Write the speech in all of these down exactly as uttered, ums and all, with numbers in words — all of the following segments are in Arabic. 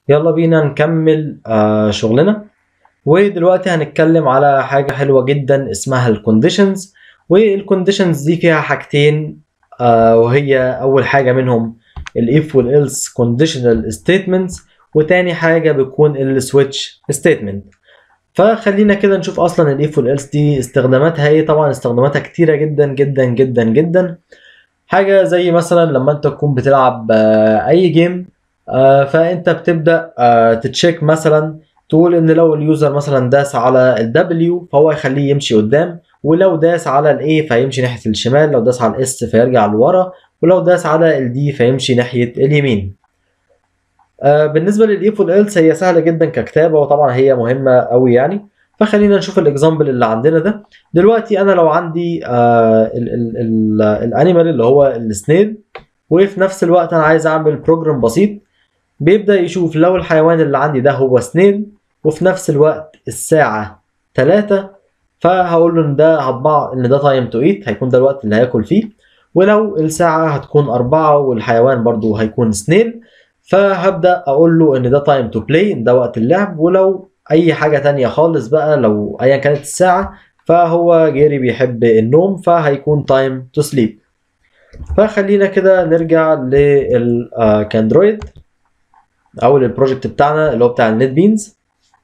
يلا بينا نكمل آه شغلنا. ودلوقتي هنتكلم على حاجة حلوة جدا اسمها الكونديشنز. والكونديشنز دي فيها حاجتين، آه وهي أول حاجة منهم الإف والإلس كونديشنال ستيتمنتس، وتاني حاجة بتكون السويتش ستيتمنت. فخلينا كده نشوف أصلا الإف والإلس دي استخداماتها إيه. طبعا استخداماتها كتيرة جدا جدا جدا جدا. حاجة زي مثلا لما انت تكون بتلعب آه، اي جيم، آه، فانت بتبدأ آه، تتشيك مثلا، تقول ان لو اليوزر مثلا داس على ال W فهو يخليه يمشي قدام، ولو داس على ال A فيمشي ناحية الشمال، لو داس على ال S فيرجع لورا، ولو داس على ال D فيمشي ناحية اليمين. آه، بالنسبة للإيف والإلس هي سهلة جدا ككتابة، وطبعا هي مهمة قوي يعني. فخلينا نشوف الاكزامبل اللي عندنا ده. دلوقتي انا لو عندي آه ال ال ال الانيمال اللي هو السنيل، وفي نفس الوقت انا عايز اعمل بروجرام بسيط بيبدأ يشوف لو الحيوان اللي عندي ده هو سنيل، وفي نفس الوقت الساعة ثلاثة، فهقول له ان ده هطبع ان ده تايم تو ايت، هيكون ده الوقت اللي هياكل فيه. ولو الساعة هتكون أربعة والحيوان برضو هيكون سنيل، فهبدأ أقول له إن ده تايم تو بلاي، ده وقت اللعب. ولو أي حاجة تانية خالص بقى، لو أيا كانت الساعة، فهو جيري بيحب النوم فهيكون تايم تو سليب. فخلينا كده نرجع للكاندرويد أو للبروجكت بتاعنا اللي هو بتاع النت بينز.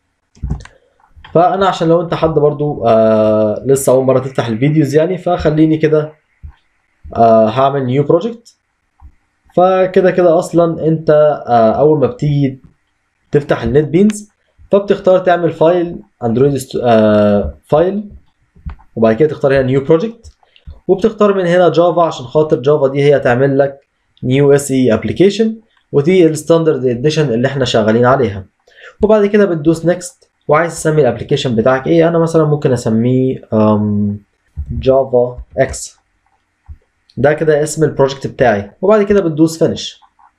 فأنا عشان لو أنت حد برضو آه لسه أول مرة تفتح الفيديوز يعني، فخليني كده آه هعمل نيو بروجكت. فكده كده اصلا انت آه اول ما بتيجي تفتح النت بينز فبتختار تعمل فايل اندرويد آه فايل، وبعد كده تختار هنا نيو بروجكت، وبتختار من هنا جافا عشان خاطر جافا دي هي تعمل لك نيو اس اي ابلكيشن، ودي الستاندرد اديشن اللي احنا شغالين عليها. وبعد كده بتدوس نيكست، وعايز تسمي الابلكيشن بتاعك ايه. انا مثلا ممكن اسميه جافا اكس، ده كده اسم البروجكت بتاعي. وبعد كده بتدوس فينيش،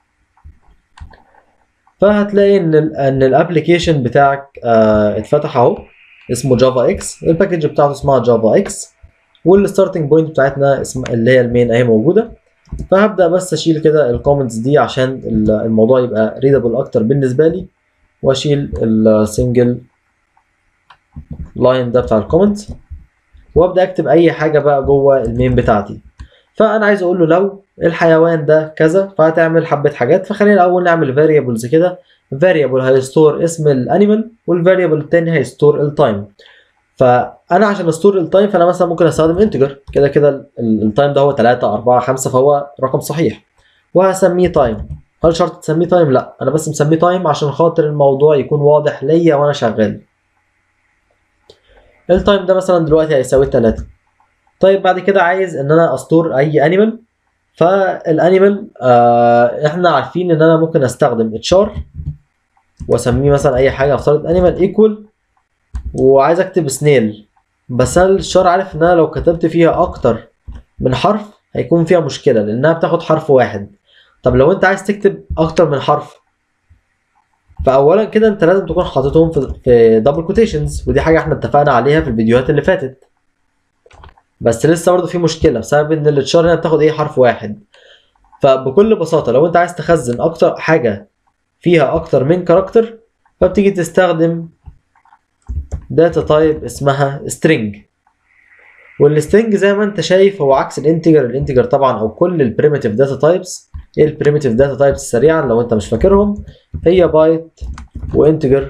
فهتلاقي ان ال ان الابلكيشن بتاعك آه اتفتح اهو، اسمه جافا اكس، الباكج بتاعته اسمها جافا اكس، والستارتنج بوينت بتاعتنا اسم اللي هي المين اهي موجوده. فهبدا بس اشيل كده الكومنتس دي عشان الموضوع يبقى ريدابل اكتر بالنسبه لي، واشيل السنجل لاين ده بتاع الكومنتس، وابدا اكتب اي حاجه بقى جوه المين بتاعتي. فانا عايز اقول له لو الحيوان ده كذا فهتعمل حبه حاجات. فخلينا الاول نعمل فاريبلز كده. فاريبل هيستور اسم الانيمال، والفاريبل التاني هيستور التايم. فانا عشان استور التايم فانا مثلا ممكن استخدم انتجر، كده كده التايم ده هو ثلاثة أربعة خمسة فهو رقم صحيح، وهسميه تايم. هل شرط تسميه تايم؟ لا، انا بس مسميه تايم عشان خاطر الموضوع يكون واضح ليا وانا شغال. التايم ده مثلا دلوقتي هيساوي ثلاثة. طيب بعد كده عايز ان انا استور اي انيمال. فالانيمال آه احنا عارفين ان انا ممكن استخدم اتشار واسميه مثلا اي حاجه، افترض انيمال ايكوال، وعايز اكتب سنيل. بس انا الاتشار عارف ان انا لو كتبت فيها اكتر من حرف هيكون فيها مشكله لانها بتاخد حرف واحد. طب لو انت عايز تكتب اكتر من حرف، فاولا كده انت لازم تكون حاططهم في في دبل كوتيشنز، ودي حاجه احنا اتفقنا عليها في الفيديوهات اللي فاتت. بس لسه برضه في مشكله بسبب ان الاتشار هنا بتاخد ايه حرف واحد. فبكل بساطه لو انت عايز تخزن اكتر حاجه فيها اكتر من كاركتر، فبتيجي تستخدم داتا تايب اسمها string. والسترنج زي ما انت شايف هو عكس الانتجر. الانتجر طبعا او كل البريمتيف داتا تايبس، ايه البريمتيف داتا تايبس سريعا لو انت مش فاكرهم؟ هي بايت وانتجر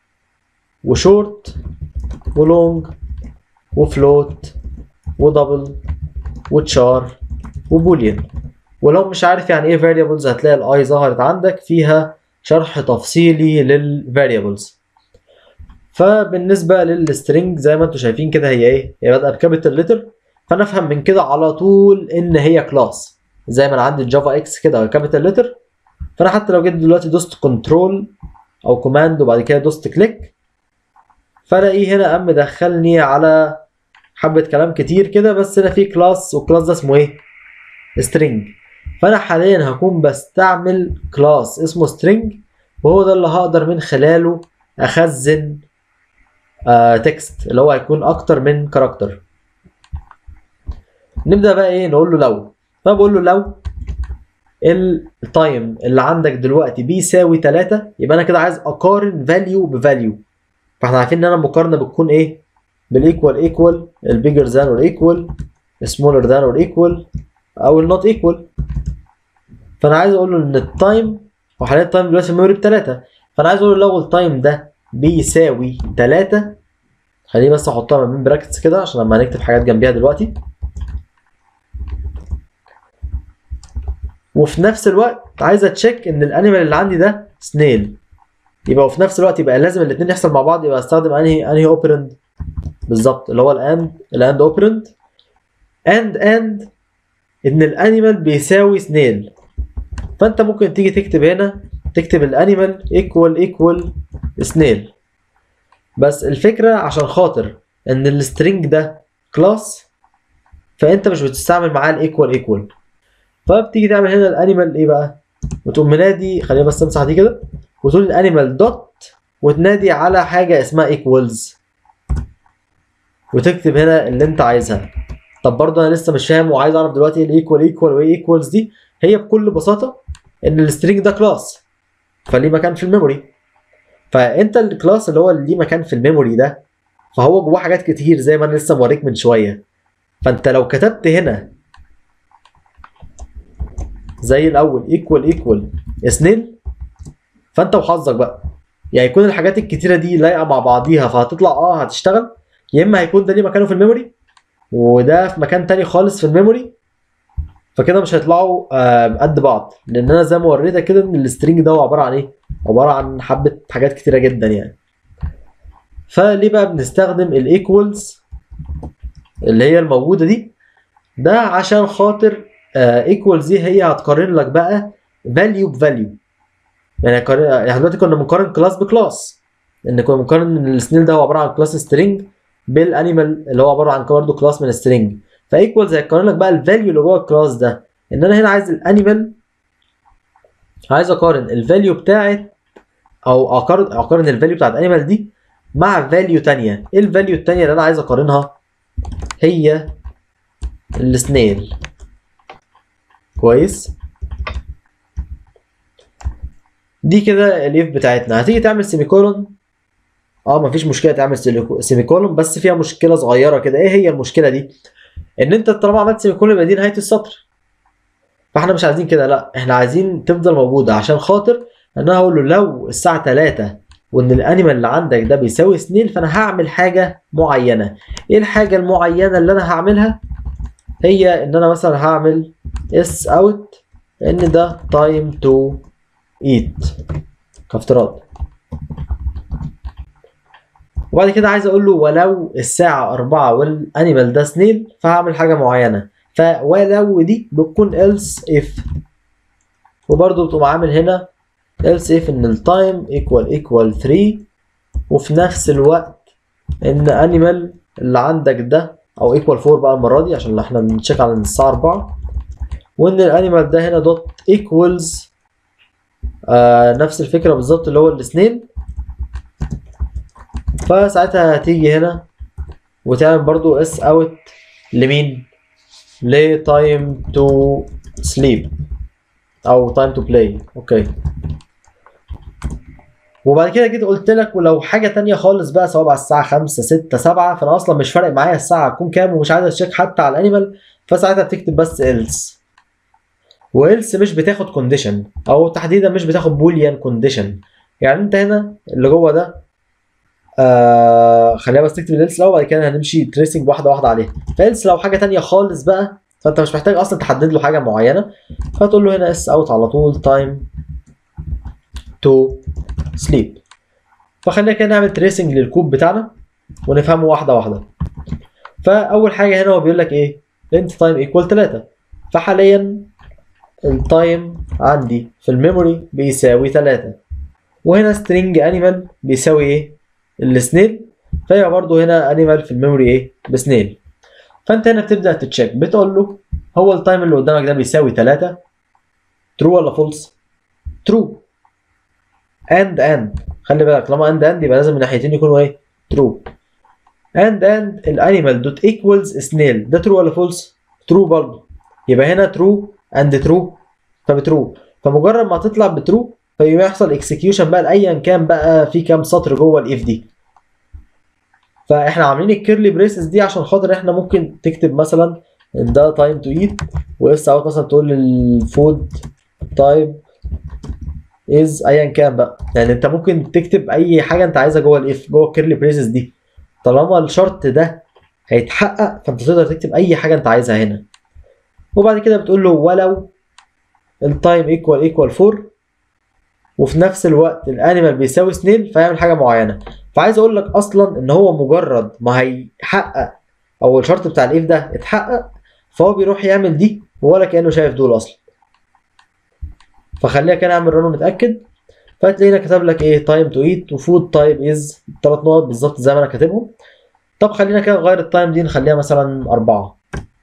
وشورت ولونج وفلوت ودبل وتشار وبوليان. ولو مش عارف يعني ايه variables هتلاقي الاي ظهرت عندك فيها شرح تفصيلي للفاريبلز. فبالنسبه للسترنج زي ما انتم شايفين كده هي ايه؟ هي بادئه بكابيتال لتر، فانا افهم من كده على طول ان هي كلاس. زي ما انا عندي الجافا اكس كده كابيتال لتر، فانا حتى لو جيت دلوقتي دوست كنترول او كوماند وبعد كده دوست كليك، فلاقيه هنا قام مدخلني على حبه كلام كتير كده. بس انا في كلاس، والكلاس ده اسمه ايه؟ سترنج. فانا حاليا هكون بستعمل كلاس اسمه string، وهو ده اللي هقدر من خلاله اخزن آه تكست اللي هو هيكون اكتر من كاركتر. نبدا بقى ايه؟ نقول له لو. فبقول له لو التايم اللي عندك دلوقتي بيساوي تلاتة، يبقى انا كده عايز اقارن فاليو بفاليو. فاحنا عارفين ان انا المقارنه بتكون ايه؟ بالايكوال ايكوال، البيجر ذان اور ايكوال، سمولر ذان اور ايكوال، او النوت ايكوال. فانا عايز اقول له ان التايم، وحاليا التايم دلوقتي في الميموري بتلاتة، فانا عايز اقول له لو التايم ده بيساوي تلاتة، خليني بس احطها ما بين براكتس كده عشان لما هنكتب حاجات جنبيها دلوقتي. وفي نفس الوقت عايز اتشيك ان الانيمال اللي عندي ده سنيل، يبقى وفي نفس الوقت يبقى لازم الاثنين يحصل مع بعض. يبقى استخدم انهي انهي اوبرند بالظبط، اللي هو الاند الاند اوبرند. اند اند ان الانيمال بيساوي سنيل، فانت ممكن تيجي تكتب هنا، تكتب الانيمال ايكوال ايكوال سنيل. بس الفكره عشان خاطر ان السترينج ده كلاس، فانت مش بتستعمل معاه الايكوال ايكوال، فبتيجي تعمل هنا الانيمال ايه بقى، وتقوم منادي، خلينا بس امسح دي كده، وتقول الانيمال دوت، وتنادي على حاجه اسمها ايكوالز، وتكتب هنا اللي انت عايزها. طب برضه انا لسه مش فاهم وعايز اعرف دلوقتي ايه الايكوال ايكوال وايه ايكوالز دي. هي بكل بساطه ان السترينج ده كلاس، فليه مكان في الميموري. فانت الكلاس اللي هو اللي ليه مكان في الميموري ده، فهو جواه حاجات كتير زي ما انا لسه موريك من شويه. فانت لو كتبت هنا زي الاول ايكوال ايكوال سنيل، فانت وحظك بقى، يعني يكون الحاجات الكتيره دي لايقه مع بعضيها فهتطلع اه هتشتغل، يا اما هيكون ده ليه مكانه في الميموري وده في مكان تاني خالص في الميموري، فكده مش هيطلعوا آه قد بعض. لان انا زي ما وريتك كده ان السترينج ده هو عباره عن ايه؟ عباره عن حبه حاجات كتيره جدا يعني. فليه بقى بنستخدم الايكوالز اللي هي الموجوده دي؟ ده عشان خاطر ايكوالز دي هي هتقارن لك بقى فاليو بفاليو. يعني يعني دلوقتي كنا بنقارن كلاس بكلاس، ان كنا بنقارن ان السنيل ده هو عباره عن كلاس سترينج بالانيمال اللي هو عباره عن برضه كلاس من سترينج. فايكوالز هيقارن لك بقى الفاليو اللي جوه الكلاس ده. ان انا هنا عايز الانيمال، عايز اقارن الفاليو بتاعت، او اقارن اقارن الفاليو بتاعت الانيمال دي مع فاليو ثانيه. ايه الفاليو الثانيه اللي انا عايز اقارنها؟ هي السنيل. كويس، دي كده الاف بتاعتنا. هتيجي تعمل سيمي كولون، اه مفيش مشكله تعمل سيمي كولون، بس فيها مشكله صغيره كده. ايه هي المشكله دي؟ ان انت طالما عملت سيمي كولون يبقى دي نهايه السطر، فاحنا مش عايزين كده، لا احنا عايزين تفضل موجوده، عشان خاطر ان انا هقول له لو الساعه تلاتة وان الانيمال اللي عندك ده بيساوي سنيل، فانا هعمل حاجه معينه. ايه الحاجه المعينه اللي انا هعملها؟ هي ان انا مثلا هعمل اس اوت ان ده تايم تو ايت كافتراض، وبعد كده عايز اقول له ولو الساعه أربعة والانيمال ده سنيل، فهعمل حاجه معينه. فولو دي بتكون else if، وبرده بتقوم عامل هنا else if ان التايم equal equal ثري، وفي نفس الوقت ان انيمال اللي عندك ده او equal فور بقى المره دي عشان احنا بنتشيك على الساعه أربعة، وان الانيمال ده هنا دوت equals آه نفس الفكره بالظبط اللي هو السنيل. فساعتها هتيجي هنا وتعمل برضو اس اوت لمين؟ ل time to sleep او time to play. اوكي، وبعد كده جيت قلت لك ولو حاجه تانية خالص بقى، سواء على الساعه خمسة ستة سبعة، فانا اصلا مش فارق معايا الساعه هتكون كام ومش عايز اشيك حتى على الانيمال، فساعتها بتكتب بس else. وإلس مش بتاخد كونديشن، او تحديدا مش بتاخد بوليان كونديشن. يعني انت هنا اللي جوه ده آه خلينا بس نكتب الإلس الاول، بعد كده هنمشي تريسنج واحده واحده عليها. فإلس لو حاجه تانية خالص بقى، فانت مش محتاج اصلا تحدد له حاجه معينه، فتقول له هنا اس اوت على طول تايم تو سليب. فخلينا كده نعمل تريسنج للكود بتاعنا ونفهمه واحده واحده. فاول حاجه هنا هو بيقول لك ايه؟ انت تايم ايكوال تلاتة، فحاليا التايم عندي في الميموري بيساوي تلاتة، وهنا سترينج انيمال بيساوي ايه؟ السنيل، فهي برضو هنا انيمال في الميموري ايه؟ بسنيل. فانت هنا بتبدا تتشيك، بتقول له هو التايم اللي قدامك ده بيساوي تلاتة، ترو ولا فولس؟ ترو. اند اند خلي بالك طالما اند اند يبقى لازم من ناحيتين يكونوا ايه؟ ترو. اند اند الانيمال دوت ايكوالز سنيل، ده ترو ولا فولس؟ ترو برضه، يبقى هنا ترو اند ترو فبترو، فمجرد ما تطلع بترو فيحصل اكسكيوشن بقى لايا كان بقى في كام سطر جوه الاف دي. فاحنا عاملين الكيرلي بريسز دي عشان خاطر احنا ممكن تكتب مثلا ان ده تايم تو ايت، واس اوت مثلا تقول الفود تايب از ايا كان بقى. يعني انت ممكن تكتب اي حاجه انت عايزها جوه الاف جوه الكيرلي بريسز دي، طالما الشرط ده هيتحقق فانت تقدر تكتب اي حاجه انت عايزها هنا. وبعد كده بتقول له ولو التايم ايكوال ايكوال أربعة وفي نفس الوقت الانيمال بيساوي اتنين فيعمل حاجه معينه. فعايز اقول لك اصلا ان هو مجرد ما هيحقق او الشرط بتاع الاف ده اتحقق فهو بيروح يعمل دي ولا كانه شايف دول اصلا. فخلينا كده نعمل رن ونتاكد، فتلاقينا كتب لك ايه تايم تو ايت وفود تايب از ثلاث نقط بالظبط زي ما انا كاتبهم. طب خلينا كده نغير التايم دي نخليها مثلا أربعة.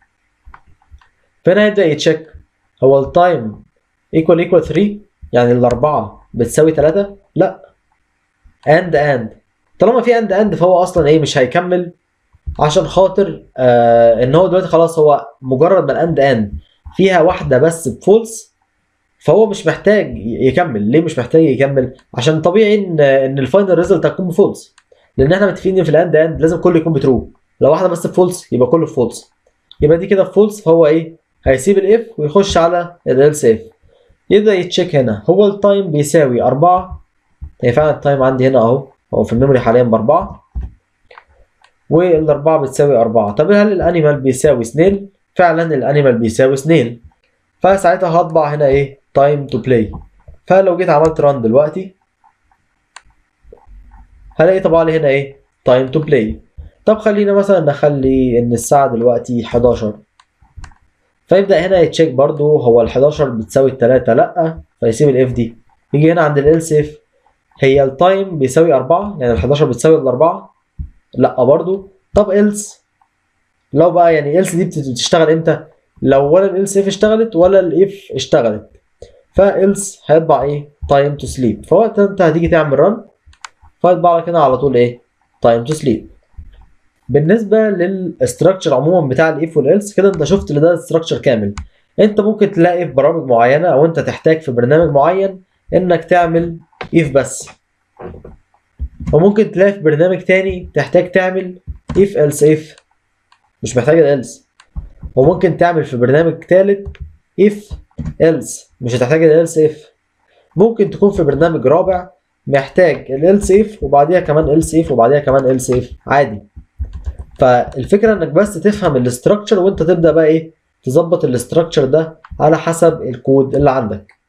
فهنا يبدا يتشيك هو التايم ايكوال ايكوال تلاتة، يعني الأربعة بتساوي تلاتة؟ لا، اند اند. طالما في اند اند فهو اصلا ايه مش هيكمل، عشان خاطر آه ان هو دلوقتي خلاص هو مجرد ما الاند اند فيها واحده بس بفولس فهو مش محتاج يكمل. ليه مش محتاج يكمل؟ عشان طبيعي ان ان الفاينل ريزلت هتكون بفولس، لان احنا متفقين ان في الاند اند لازم كله يكون بترو. لو واحده بس بفولس يبقى كله بفولس، يبقى دي كده بفولس، فهو ايه هيسيب الاف ويخش على الالس اف. يبدا يتشيك هنا هو التايم بيساوي أربعة، هي فعلا التايم عندي هنا اهو هو في الميموري حاليا بأربعة، والأربعة بتساوي أربعة. طب هل الأنيمال بيساوي اتنين؟ فعلا الأنيمال بيساوي اتنين، فساعتها هطبع هنا إيه؟ تايم تو بلاي. فلو جيت عملت ران دلوقتي هلاقي طبعا لي هنا إيه؟ تايم تو بلاي. طب خلينا مثلا نخلي إن الساعة دلوقتي حداشر، فيبدأ هنا يتشيك برضو هو ال حداشر بتساوي التلاتة؟ لأ، فيسيب الإف دي. يجي هنا عند الإلس إف هي التايم بيساوي أربعة، يعني ال حداشر بتساوي الأربعة؟ لأ برضو. طب إلس لو بقى يعني إلس دي بتشتغل إمتى؟ لو ولا الإلس إف اشتغلت ولا الإف اشتغلت، فإلس هيطبع إيه؟ تايم تو سليب. فوقت أنت هتيجي تعمل رن فهيطبع لك هنا على طول إيه؟ تايم تو سليب. بالنسبة للستراكشر عموما بتاع الإف والإلس كده أنت شفت إن ده ستراكشر كامل. أنت ممكن تلاقي في برامج معينة أو أنت تحتاج في برنامج معين إنك تعمل إف بس، وممكن تلاقي في برنامج تاني تحتاج تعمل if else if مش محتاج الالس، وممكن تعمل في برنامج تالت if else مش هتحتاج الالس if. ممكن تكون في برنامج رابع محتاج الالس if وبعديها كمان else if وبعديها كمان else if عادي. فالفكره انك بس تفهم الاستراكشر وانت تبدا بقى ايه تظبط الاستراكشر ده على حسب الكود اللي عندك.